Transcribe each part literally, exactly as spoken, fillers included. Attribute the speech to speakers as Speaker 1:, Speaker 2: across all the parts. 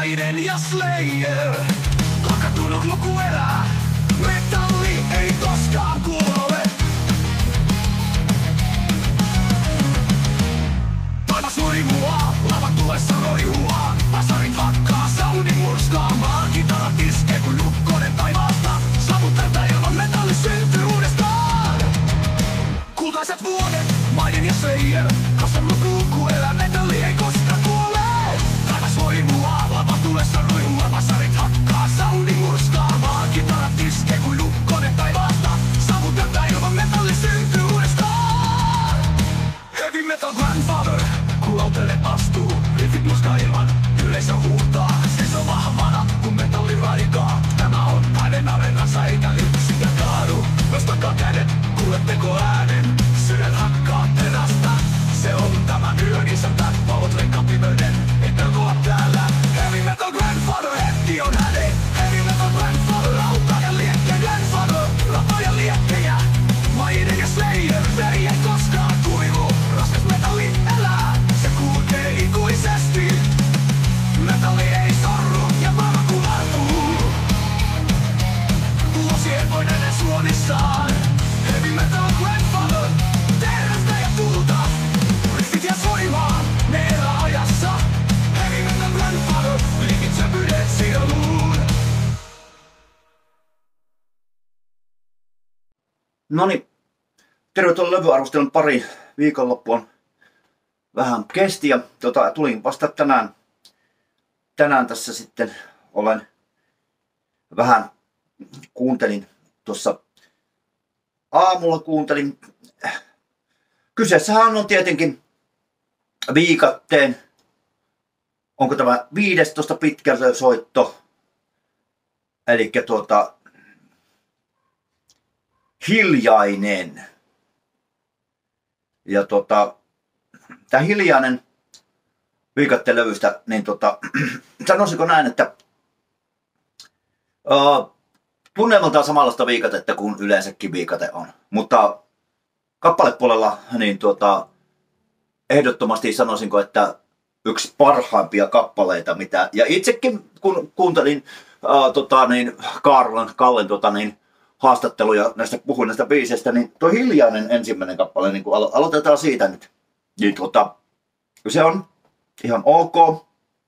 Speaker 1: Maiden ja Slayer. Lakatunut luku elää. Metalli ei koskaan kuole. Taivas roihuaa, lava tulessa roihuaa. Vasarit hakkaa, soundi murskaamaan. Kitarat iskee kuin lukkonen taivaasta. Savuttelta ilman metalli syntyy uudestaan. Kultaiset vuodet, Maiden ja Slayer. Kasvanut luku elää, metalli ei koskaan kuole. Taivas roihuaa, lava tulessa roihuaa. Vasarit hakkaa, soundi murskaamaan. Kitarat iskee kuin lukkonen taivaasta. Savuttelta ilman metalli syntyy uudestaan. Heavy metal grandfather. Kuulautelle astuu, riffit muskaa ilman, yleisö huutaa. Seisoo vahvana, kun metalli raikaa. Tämä on hänen areenansa, eikä yksin ja kaadu. Nostakaa kädet, kuuletteko äänen? Sydän hakkaa terästä. Se on tämän yön isäntä, valot leikkaa pimeyden. Ei pelkoa täällä. Heavy metal grandfather, hetki on hänen. Heavy metal grandfather, auttaa ja liekkeen grandfather. Ratoja liekkejä, Maiden ja Slayer. Veri ei koskaan kuivu, raskas metalli elää. Se kulkee ikuisesti. Metalli ei sorru ja maailma kuvartuu. Vuosien voineiden suonissaan. Heavy metal grandfather, terästä ja tulta. Riffit ja soimaa, ne elää ajassa. Heavy metal grandfather, liikitsevyydet sieluun.
Speaker 2: Noniin, tervetuloa levyarvostelun pari. Viikonloppu on vähän kesti ja tota, tulin vasta tänään, tänään tässä sitten olen vähän kuuntelin tuossa aamulla kuuntelin. Kyseessähän on tietenkin Viikatteen, onko tämä viidestoista pitkäsoitto, eli tuota Hiljainen. Ja tota, tää Hiljainen Viikatteen levystä, niin tota, sanoisinko näin, että uh, tunnelmaltaan samanlaista Viikatetta kuin yleensäkin Viikate on. Mutta kappalepuolella niin tota, ehdottomasti sanoisinko, että yksi parhaimpia kappaleita, mitä, ja itsekin kun kuuntelin uh, tota, niin, Karlan, Kallen tota, niin, haastatteluja näistä, puhuin näistä biiseistä, niin tuo Hiljainen ensimmäinen kappale, niin kun alo- aloitetaan siitä nyt, niin tota, se on ihan ok,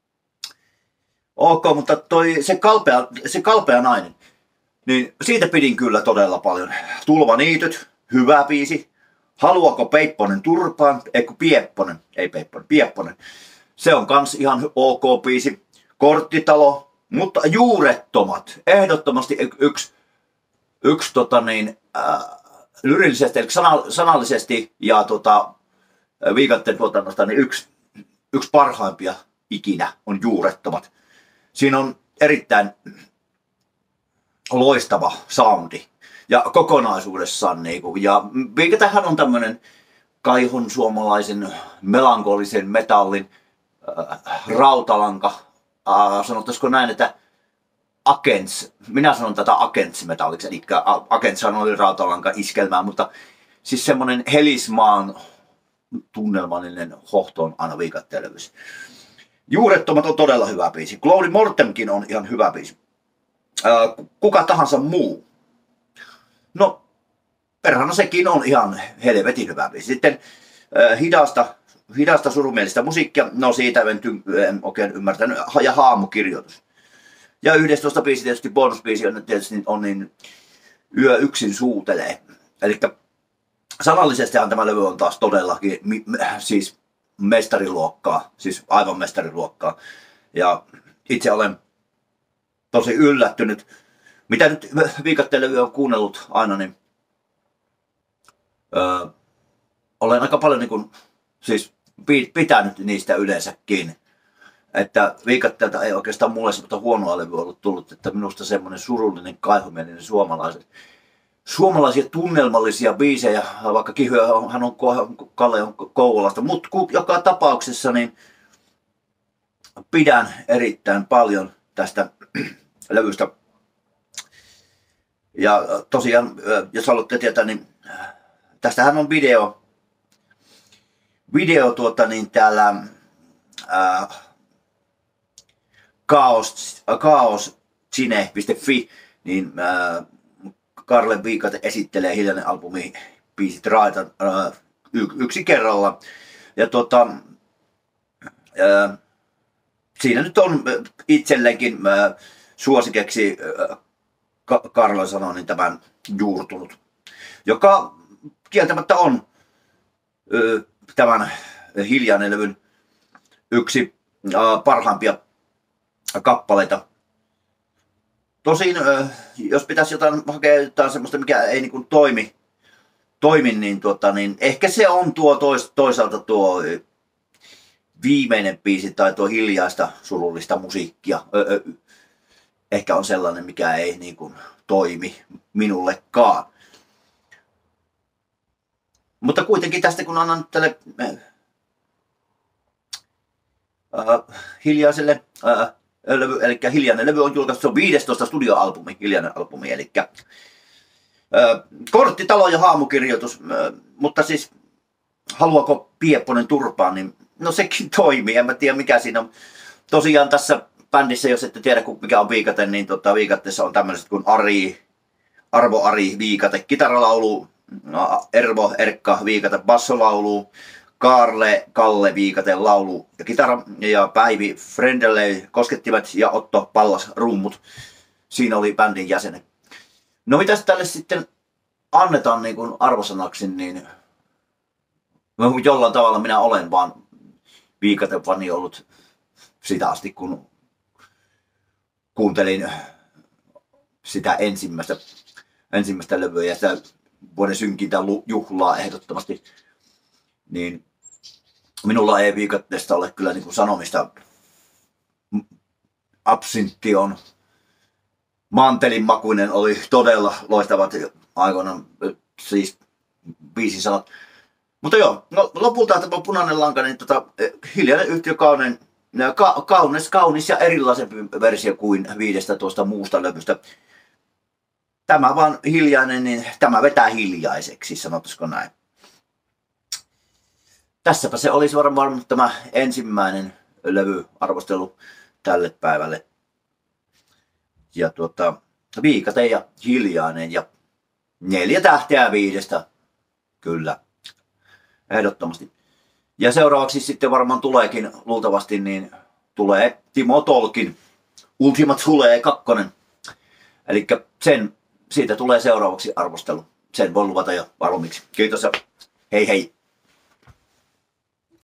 Speaker 2: ok, mutta toi, se, kalpea, se kalpea nainen, niin siitä pidin kyllä todella paljon. Tulvaniityt, hyvä biisi. Haluako Peipponen turpaan, eikö Piepponen, ei Peipponen, Piepponen. Se on kans ihan ok biisi. Korttitalo, mutta Juurettomat, ehdottomasti yksi, yksi tota niin, äh, lyrillisesti, eli sana, sanallisesti ja tota, Viikatteen tuotannosta, niin yksi, yksi parhaimpia ikinä on Juurettomat. Siinä on erittäin loistava soundi ja kokonaisuudessaan niinku, ja Viikatehän on tämmönen kaihon suomalaisen melankolisen metallin äh, rautalanka, äh, sanottaisiko näin, että Agents, minä sanon tätä Agents-metalliksi, eli Agents oli rautalanka iskelmää, mutta siis semmonen Helismaan tunnelmallinen hohto on aina Viikatteen levyssä. Juurettomat on todella hyvä biisi. Glory Mortemkin on ihan hyvä biisi. Äh, kuka tahansa muu. No, perhana sekin on ihan helvetin hyvä biisi. Sitten äh, hidasta, hidasta surumielistä musiikkia, no siitä en, en oikein ymmärtänyt, ja haamukirjoitus. Ja yhdestoista biisi tietysti, bonusbiisi on tietysti on niin Yö yksin suutelee. Eli sanallisestihan tämä levy on taas todellakin mi, siis mestariluokkaa, siis aivan mestariluokkaa. Ja itse olen tosi yllättynyt, mitä nyt Viikatteen levy on kuunnellut aina, niin öö, olen aika paljon niin kuin, siis pitänyt niistä yleensäkin. Että Viikatteelta ei oikeastaan mulle semmoista huonoa levyä ollut tullut, että minusta semmoinen surullinen, kaihomielinen suomalaiset. Suomalaisia tunnelmallisia biisejä, vaikka hän on, Kalle on Kouvolasta, mutta joka tapauksessa niin pidän erittäin paljon tästä levystä. Ja tosiaan, jos haluatte tietää, niin tästähän on video, video tuota niin täällä ää, kaos, kaoscine piste fi, niin ää, Karle Viikate esittelee Hiljainen albumi biisit Raita ää, y, yksi kerralla. Ja tota, ää, siinä nyt on itselleenkin ää, suosikeksi, ää, Ka- Karle sanoi, niin tämän juurtunut, joka kieltämättä on ää, tämän Hiljainen levyn yksi ää, parhaimpia kappaleita. Tosin, jos pitäisi jotain hakea jotain semmoista, mikä ei niin kuin toimi, toimi niin, tuota, niin ehkä se on tuo tois, toisaalta tuo viimeinen biisi tai tuo hiljaista surullista musiikkia. Öö, ehkä on sellainen, mikä ei niin kuin toimi minullekaan. Mutta kuitenkin tästä, kun annan tälle äh, hiljaiselle äh, levy, eli Hiljainen levy on julkaistu, se on viidestoista studioalbumi, Hiljainen albumi, eli äh, korttitalo ja haamukirjoitus, äh, mutta siis haluaako Piepponen turpaan, niin no sekin toimii, en mä tiedä mikä siinä on. Tosiaan tässä bändissä, jos ette tiedä mikä on Viikate, niin tota, Viikatteessa on tämmöiset kuin Ari, Arvo Ari Viikate kitaralaulu, Ervo Erkka Viikate bassolaulu, Karle Kalle Viikate laulu ja kitara ja Päivi Frendeley koskettimet ja Otto Pallas rummut. Siinä oli bändin jäsenet. No mitäs tälle sitten annetaan niin kuin arvosanaksi, niin jollain tavalla minä olen vaan Viikate-fani ollut sitä asti, kun kuuntelin sitä ensimmäistä, ensimmäistä levyä ja sitä vuoden synkintä juhlaa ehdottomasti. Niin minulla ei Viikatteesta ole kyllä niin kuin sanomista. Absintti on mantelin makuinen, oli todella loistavat aikoinaan, siis biisin sanat. Mutta joo, no lopulta tämä Punainen lanka, niin tota, Hiljainen yhtiö kaunein, ka, kaunis, kaunis ja erilaisempi versio kuin viidestä tuosta muusta levystä. Tämä vaan hiljainen, niin tämä vetää hiljaiseksi, sanotaanko näin. Tässäpä se olisi varmaan tämä ensimmäinen levyarvostelu tälle päivälle. Ja tuota, Viikate ja Hiljainen ja neljä tähteä viidestä. Kyllä, ehdottomasti. Ja seuraavaksi sitten varmaan tuleekin, luultavasti, niin tulee Timo Tolkin Ultimate tulee kakkonen. Eli sen, siitä tulee seuraavaksi arvostelu. Sen voi luvata jo valmiiksi. Kiitos ja hei hei.